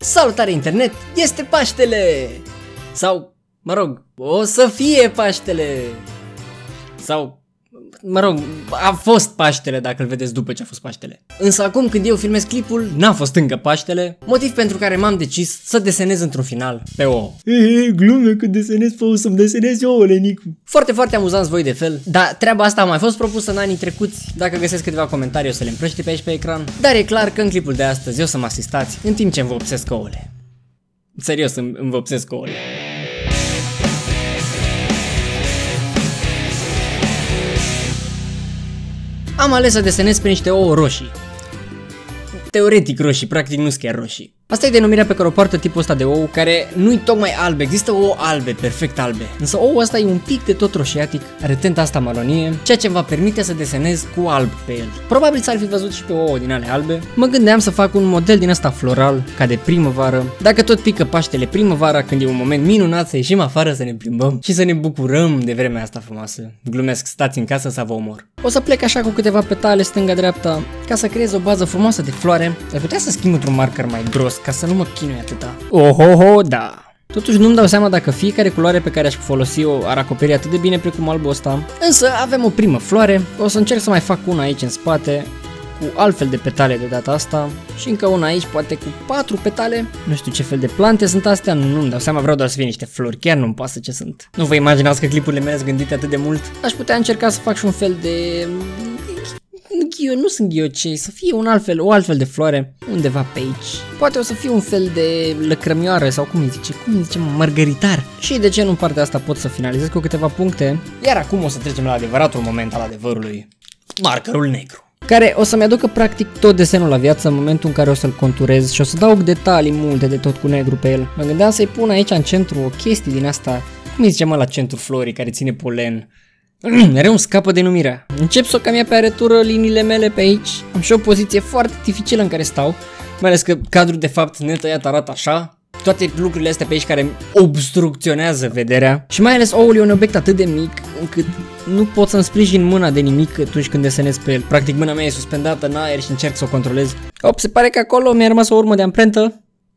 Salutare internet, este Paștele! Sau, mă rog, o să fie Paștele! Sau, mă rog, a fost Paștele dacă îl vedeți după ce a fost Paștele. Însă acum când eu filmez clipul, n-a fost încă Paștele, motiv pentru care m-am decis să desenez într-un final pe ouă. Glume că desenez pe ouă, să-mi desenez ouăle, Nicu. Foarte amuzanți voi de fel, dar treaba asta a mai fost propusă în anii trecuți. Dacă găsesc câteva comentarii o să le împrăști pe aici pe ecran. Dar e clar că în clipul de astăzi o să mă asistați în timp ce îmi vopsesc ouăle. Serios, îmi vopsesc ouăle. Am ales să desenez pe niște ouă roșii. Teoretic roșii, practic nu sunt chiar roșii. Asta e denumirea pe care o poartă tipul ăsta de ou, care nu-i tocmai albe, există ouă albe, perfect albe. Însă ouă ăsta e un pic de tot roșiatic, are tenta asta maronie, ceea ce îmi va permite să desenez cu alb pe el. Probabil s-ar fi văzut și pe ouă din ale albe. Mă gândeam să fac un model din ăsta floral, ca de primăvară. Dacă tot pică Paștele primăvara, când e un moment minunat să ieșim afară să ne plimbăm și să ne bucurăm de vremea asta frumoasă. Glumesc, stați în casă să vă omor. O să plec așa cu câteva petale stânga-dreapta, ca să creez o bază frumoasă de floare. Ar putea să schimb într-un marker mai gros, ca să nu mă chinui atâta. Ohoho, da. Totuși nu-mi dau seama dacă fiecare culoare pe care aș folosi-o ar acoperi atât de bine precum albul ăsta. Însă avem o primă floare, o să încerc să mai fac una aici în spate, cu altfel de petale de data asta. Și încă una aici, poate cu 4 petale. Nu știu ce fel de plante sunt astea, nu-mi dau seama, vreau doar să fie niște flori, chiar nu-mi pasă ce sunt. Nu vă imaginați că clipurile mele sunt gândite atât de mult. Aș putea încerca să fac și un fel de... nu sunt ghiocei, să fie o altfel de floare undeva pe aici. Poate o să fie un fel de lăcrămioară sau cum îi zice, mărgăritar. Și de ce nu în partea asta pot să finalizez cu câteva puncte. Iar acum o să trecem la adevăratul moment al adevărului. Markerul negru, care o să-mi aducă practic tot desenul la viață în momentul în care o să-l conturez și o să dau detalii multe de tot cu negru pe el. Mă gândeam să-i pun aici în centru o chestie din asta, cum îi zice la centru florii care ține polen. Mereu îmi scapă denumirea. Încep să o cam ia pe arătură liniile mele pe aici. Am și o poziție foarte dificilă în care stau, mai ales că cadrul de fapt netăiat arată așa. Toate lucrurile astea pe aici care obstrucționează vederea. Și mai ales oul e un obiect atât de mic încât nu pot să-mi sprijin mâna de nimic atunci când desenez pe el. Practic mâna mea e suspendată în aer și încerc să o controlez. Se pare că acolo mi-a rămas o urmă de amprentă.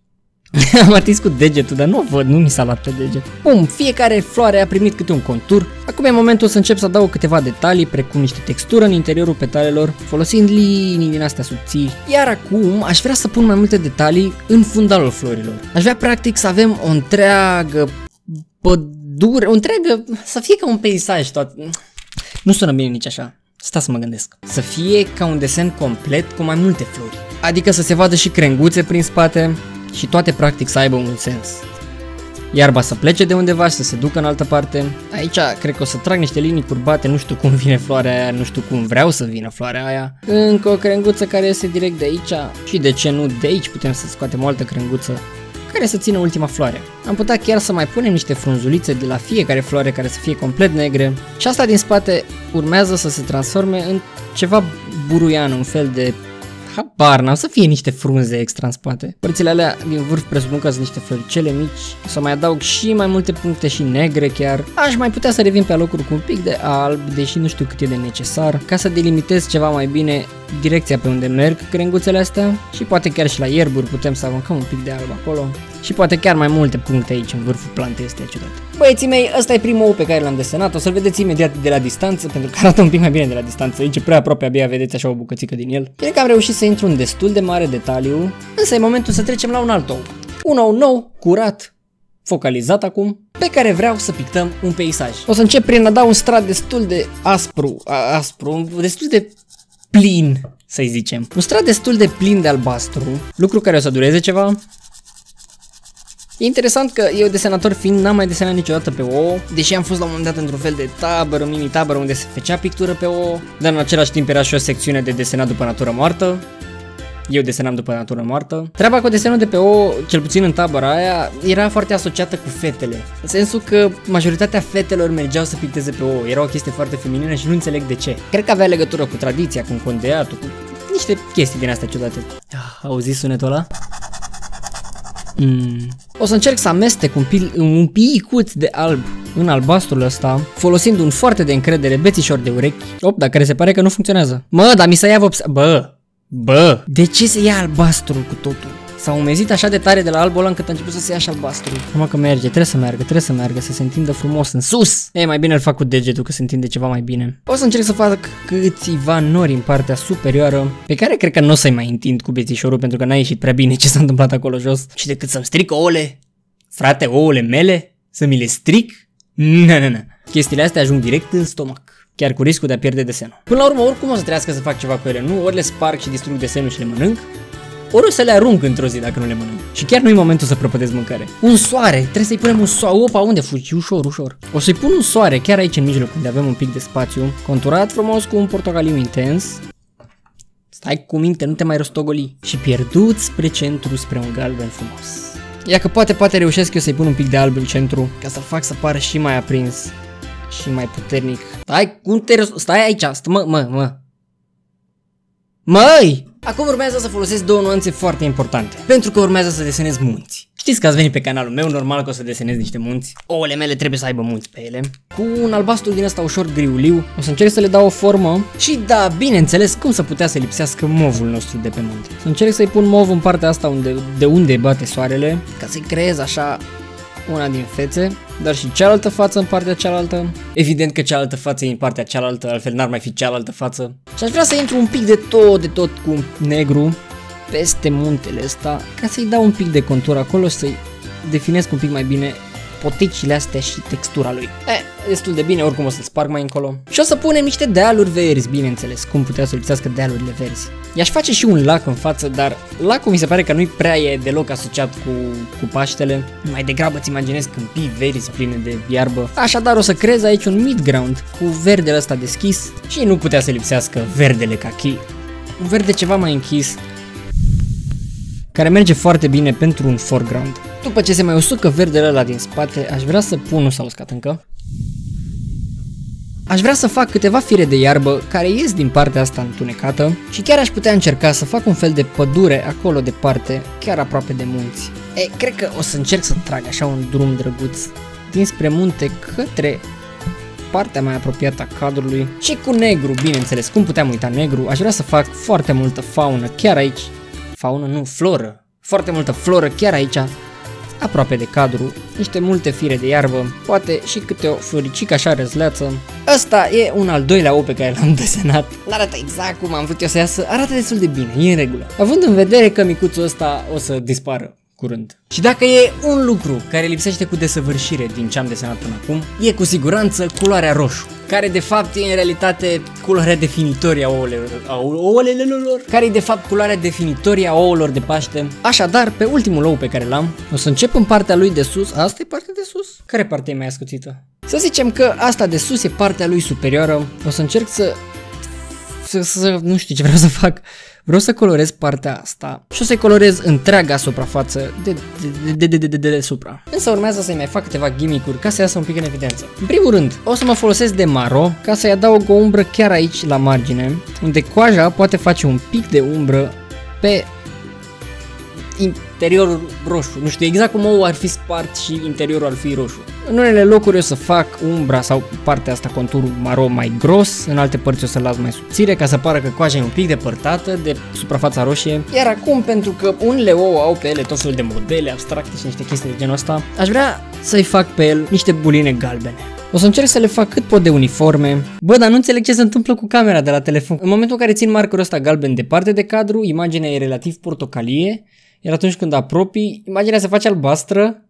Am atins cu degetul, dar nu văd, nu mi s-a luat pe deget. Bum, fiecare floare a primit câte un contur. Acum e momentul să încep să adaug câteva detalii, precum niște textură în interiorul petalelor, folosind linii din astea subțiri. Iar acum aș vrea să pun mai multe detalii în fundalul florilor. Aș vrea practic să avem o întreagă pădure, să fie ca un peisaj tot. Nu sună bine nici așa. Stați să mă gândesc. Să fie ca un desen complet cu mai multe flori. Adică să se vadă și crenguțe prin spate. Și toate practic să aibă un sens. Iarba să plece de undeva și să se ducă în altă parte. Aici cred că o să trag niște linii curbate, nu știu cum vine floarea aia, nu știu cum vreau să vină floarea aia. Încă o crenguță care iese direct de aici. Și de ce nu de aici putem să scoatem o altă crenguță care să țină ultima floare. Am putea chiar să mai punem niște frunzulițe de la fiecare floare care să fie complet negre. Și asta din spate urmează să se transforme în ceva buruian, un fel de... habar n-am, să fie niște frunze extra în spate. Părțile alea din vârf presupun că sunt niște floricele mici. O să mai adaug și mai multe puncte și negre chiar. Aș mai putea să revin pe alocuri cu un pic de alb, deși nu știu cât e de necesar, ca să delimitez ceva mai bine direcția pe unde merg crenguțele astea. Și poate chiar și la ierburi putem să aruncăm un pic de alb acolo. Și poate chiar mai multe puncte aici în vârful plantei astea ciudate. Băieții mei, ăsta e primul ou pe care l-am desenat, o să-l vedeți imediat de la distanță, pentru că arată un pic mai bine de la distanță, aici e prea aproape, abia vedeți așa o bucățică din el. Cred că am reușit să intru în destul de mare detaliu, însă e momentul să trecem la un alt ou. Un ou nou, curat, focalizat acum, pe care vreau să pictăm un peisaj. O să încep prin a da un strat destul de aspru, destul de plin, să-i zicem. Un strat destul de plin de albastru, lucru care o să dureze ceva. E interesant că eu, desenator fiind, n-am mai desenat niciodată pe ouă, deși am fost la un moment dat într-un fel de tabără, mini-tabără unde se făcea pictură pe ouă, dar în același timp era și o secțiune de desenat după natură moartă. Eu desenam după natură moartă. Treaba cu desenul de pe ouă, cel puțin în tabăra aia, era foarte asociată cu fetele. În sensul că majoritatea fetelor mergeau să picteze pe ouă, era o chestie foarte feminină și nu înțeleg de ce. Cred că avea legătură cu tradiția, cu condeatul, cu niște chestii din astea ciudate. Auziți sunetul ăla? O să încerc să amestec un picuț de alb în albastrul ăsta, folosind un foarte de încredere bețișor de urechi. Dar care se pare că nu funcționează. Dar mi se ia vopsea. Bă, de ce se ia albastru cu totul? S-a umezit așa de tare de la albul ăla încât a început să se ia și albastru. Numai că merge, trebuie să meargă, să se întindă frumos în sus. E, mai bine îl fac cu degetul că se întinde ceva mai bine. O să încerc să fac câțiva nori în partea superioară, pe care cred că nu o să-i mai întind cu bețișorul pentru că n-a ieșit prea bine ce s-a întâmplat acolo jos. Și decât să-mi stric ouăle, frate, ouăle mele, să mi le stric? Na. Chestiile astea ajung direct în stomac, chiar cu riscul de a pierde desenul. Până la urmă, oricum o să trească să fac ceva cu ele, nu? Ori le sparg și distrug desenul și le mănânc, ori o să le arunc într-o zi dacă nu le mănânc. Și chiar nu e momentul să prăpădesc mâncare. Un soare, trebuie să-i punem un soare. Opa, unde fugi? Ușor. O să-i pun un soare chiar aici în mijloc, unde avem un pic de spațiu, conturat frumos cu un portocaliu intens. Stai cu minte, nu te mai rostogoli. Și pierdut spre centru, spre un galben frumos. Ia că poate reușesc eu să-i pun un pic de alb în centru, ca să-l fac să pară și mai aprins și mai puternic. Stai aici, Măi! Acum urmează să folosesc două nuanțe foarte importante, pentru că urmează să desenez munți. Știți că ați venit pe canalul meu, normal că o să desenez niște munți. Ouăle mele trebuie să aibă munți pe ele. Cu un albastru din ăsta ușor griuliu, o să încerc să le dau o formă și da, bineînțeles, cum să putea să lipsească movul nostru de pe munte. Să încerc să-i pun mov în partea asta de unde bate soarele, ca să-i creez așa una din fețe, dar și cealaltă față în partea cealaltă. Evident că cealaltă față e în partea cealaltă, altfel n-ar mai fi cealaltă față. Și aș vrea să intru un pic de tot cu negru peste muntele ăsta, ca să-i dau un pic de contur acolo, să-i definesc un pic mai bine poticile astea și textura lui. Destul de bine, oricum o să-l sparg mai încolo. Și o să punem niște dealuri verzi, bineînțeles, cum putea să lipsească dealurile verzi. I-aș face și un lac în față, dar lacul mi se pare că nu-i prea e deloc asociat cu Paștele. Mai degrabă îți imaginezi câmpii verzi pline de iarbă. Așadar o să creez aici un midground cu verdele ăsta deschis și nu putea să lipsească verdele cachi. Un verde ceva mai închis, care merge foarte bine pentru un foreground. După ce se mai usucă verdele ăla din spate, aș vrea să pun, nu s-a uscat încă, aș vrea să fac câteva fire de iarbă care ies din partea asta întunecată și chiar aș putea încerca să fac un fel de pădure acolo departe, chiar aproape de munți. Cred că o să încerc să trag așa un drum drăguț dinspre munte către partea mai apropiată a cadrului și cu negru, bineînțeles, cum puteam uita negru, aș vrea să fac foarte multă faună chiar aici. Faună, nu, floră. Foarte multă floră chiar aici, aproape de cadru, niște multe fire de iarbă, poate și câte o floricică așa răzleață. Ăsta e un al doilea ou pe care l-am desenat. N-arată exact cum am vrut eu să iasă, arată destul de bine, e în regulă. Având în vedere că micuțul ăsta o să dispară curând. Și dacă e un lucru care lipsește cu desăvârșire din ce am desenat până acum, e cu siguranță culoarea roșu, care de fapt e în realitate culoarea definitorie a ouălelor, care e de fapt culoarea definitorie a ouălor de Paște. Așadar, pe ultimul ou pe care l-am, o să încep în partea lui de sus. Asta e partea de sus? Care parte e mai ascuțită? Să zicem că asta de sus e partea lui superioară. O să încerc să nu știu ce vreau să fac. Vreau să colorez partea asta și o să-i colorez întreaga suprafață de supra. Însă urmează să-i mai fac câteva gimmick-uri ca să iasă un pic în evidență. În primul rând, o să mă folosesc de maro ca să-i adaug o umbră chiar aici la margine, unde coaja poate face un pic de umbră pe interiorul roșu. Nu știu exact cum ou ar fi spart și interiorul ar fi roșu. În unele locuri o să fac umbra sau partea asta, conturul maro mai gros, în alte părți o să las mai subțire ca să pară că coaja e un pic depărtată de suprafața roșie. Iar acum, pentru că unele ouă au pe ele tot felul de modele abstracte și niște chestii de genul ăsta, aș vrea să-i fac pe el niște buline galbene. O să încerc să le fac cât pot de uniforme. Bă, dar nu înțeleg ce se întâmplă cu camera de la telefon. În momentul în care țin markerul ăsta galben departe de cadru, imaginea e relativ portocalie, iar atunci când apropii, imaginea se face albastră.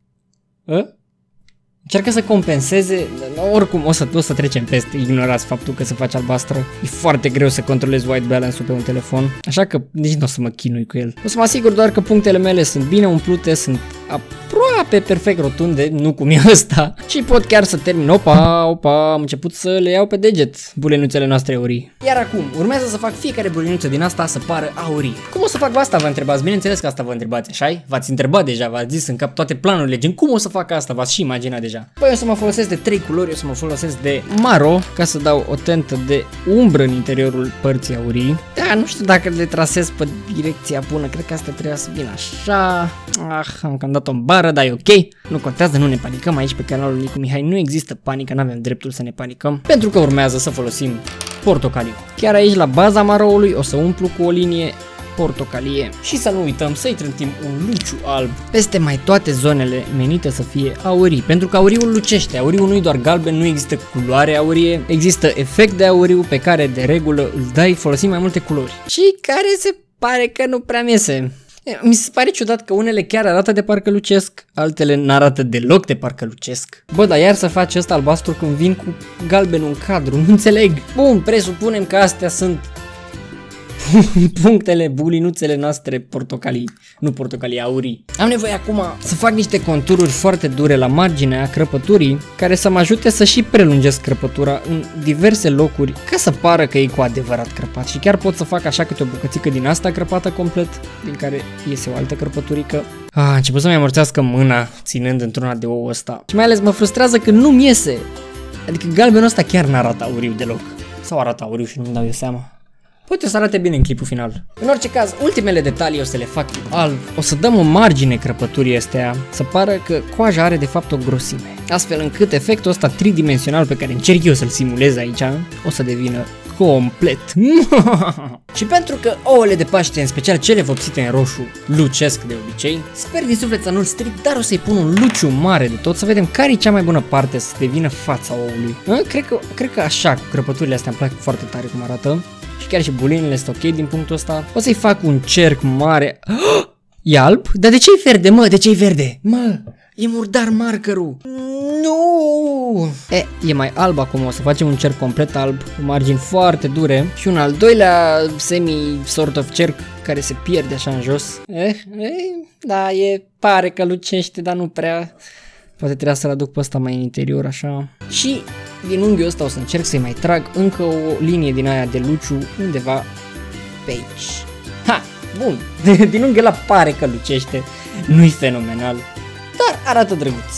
Încearcă să compenseze, oricum o să trecem peste, ignorați faptul că se face albastră. E foarte greu să controlezi white balance-ul pe un telefon, așa că nici nu o să mă chinui cu el. O să mă asigur doar că punctele mele sunt bine umplute, sunt aproape perfect rotunde, nu cum e ăsta. Și pot chiar să termin. Opa, am început să le iau pe deget bulenuțele noastre aurii. Iar acum, urmează să fac fiecare bulenuță din asta să pară aurie. Cum o să fac asta, vă întrebați? Bineînțeles că asta vă întrebați, așa-i? V-ați întrebat deja, v-ați zis în cap toate planurile, gen cum o să fac asta, v-ați și imaginat deja. Păi o să mă folosesc de 3 culori, o să mă folosesc de maro, ca să dau o tentă de umbră în interiorul părții aurii. Da, nu știu dacă le trasez pe direcția bună, cred că asta trebuie să vină așa. Am cam dat-o în bară, dar e ok. Nu contează, nu ne panicăm aici pe canalul Nicu Mihai, nu există panică, nu avem dreptul să ne panicăm, pentru că urmează să folosim portocaliu. Chiar aici la baza maroului o să umplu cu o linie portocalie și să nu uităm să-i trântim un luciu alb peste mai toate zonele menite să fie aurii, pentru că auriul lucește, auriul nu e doar galben, nu există culoare aurie, există efect de auriu pe care de regulă îl dai folosind mai multe culori și care se pare că nu prea miese. Mi se pare ciudat că unele chiar arată de parcă lucesc, altele n-arată deloc de parcă lucesc. Bă, dar iar să faci ăsta albastru când vin cu galbenul în cadru, nu înțeleg. Bun, presupunem că astea sunt punctele, bulinuțele noastre portocalii, nu portocalii, aurii. Am nevoie acum să fac niște contururi foarte dure la marginea crăpăturii, care să mă ajute să și prelungesc crăpătura în diverse locuri, ca să pară că e cu adevărat crăpat. Și chiar pot să fac așa câte o bucățică din asta crăpată complet, din care iese o altă crăpăturică. A început să-mi amorțească mâna ținând într-una de ou ăsta. Și mai ales mă frustrează că nu-mi iese. Adică galbenul ăsta chiar n-arată auriu deloc. Sau arată auriu și nu-mi dau eu seama. Poate o să arate bine în clipul final. În orice caz, ultimele detalii o să le fac alb. O să dăm o margine crăpăturii astea, să pară că coaja are de fapt o grosime. Astfel încât efectul ăsta tridimensional pe care încerc eu să-l simulez aici, o să devină complet. Și pentru că ouăle de Paște, în special cele vopsite în roșu, lucesc de obicei, sper din suflet să nu-l stric, dar o să-i pun un luciu mare de tot, să vedem care e cea mai bună parte să devină fața oului. Cred că așa, cu crăpăturile astea îmi plac foarte tare cum arată. Și chiar și bulinele sunt ok din punctul ăsta. O să-i fac un cerc mare. E alb? Dar de ce-i verde, mă? De ce-i verde? Mă, e murdar markerul. Nu! E mai alb acum, o să facem un cerc complet alb, cu margini foarte dure și un al doilea sort of cerc care se pierde așa în jos. Da, pare că lucește, dar nu prea. Poate trebuia să-l aduc pe ăsta mai în interior așa. Și din unghiul ăsta o să încerc să-i mai trag încă o linie din aia de luciu undeva pe aici. Ha! Bun! Din unghiul ăla pare că lucește. Nu-i fenomenal, dar arată drăguț.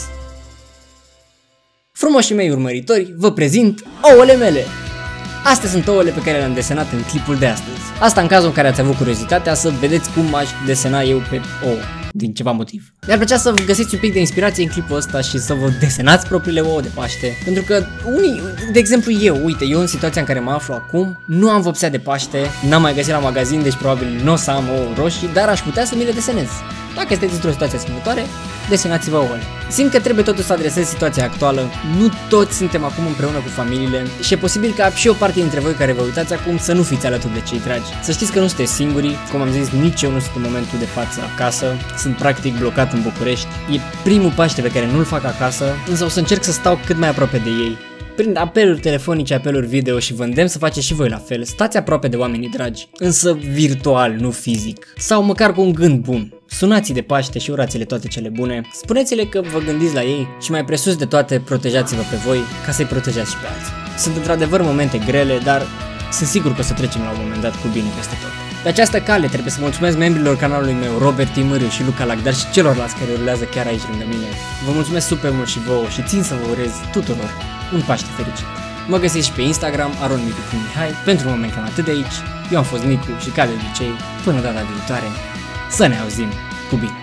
Frumoșii mei urmăritori, vă prezint ouăle mele. Astea sunt ouăle pe care le-am desenat în clipul de astăzi. Asta în cazul în care ați avut curiozitatea să vedeți cum aș desena eu pe ouă, din ceva motiv. Mi-ar plăcea să găsiți un pic de inspirație în clipul ăsta și să vă desenați propriile ouă de Paște. Pentru că unii, de exemplu eu în situația în care mă aflu acum, nu am vopsea de Paște, n-am mai găsit la magazin, deci probabil nu o să am ouă roșii, dar aș putea să mi le desenez. Dacă sunteți într-o situație asemănătoare, desenați-vă ouăle. Simt că trebuie totuși să adresez situația actuală. Nu toți suntem acum împreună cu familiile și e posibil ca și o parte dintre voi care vă uitați acum să nu fiți alături de cei dragi. Să știți că nu sunteți singuri, cum am zis, nici eu nu sunt în momentul de față acasă. Sunt practic blocat în București. E primul Paște pe care nu-l fac acasă, însă o să încerc să stau cât mai aproape de ei. Prin apeluri telefonice, apeluri video și vă îndemn să faceți și voi la fel. Stați aproape de oamenii dragi, însă virtual, nu fizic. Sau măcar cu un gând bun. Sunați-i de Paște și urați-le toate cele bune. Spuneți-le că vă gândiți la ei și mai presus de toate protejați-vă pe voi ca să-i protejați și pe alții. Sunt într-adevăr momente grele, dar sunt sigur că o să trecem la un moment dat cu bine peste tot. Pe această cale trebuie să mulțumesc membrilor canalului meu, Robert Timâriu și Luca Lac, dar și celorlalți care rulează chiar aici lângă mine. Vă mulțumesc super mult și vouă și țin să vă urez tuturor un Paște fericit. Mă găsiți și pe Instagram, aronmicu.mihai. Pentru un moment cam atât de aici. Eu am fost Micu și ca de obicei, până data viitoare, să ne auzim cu bine.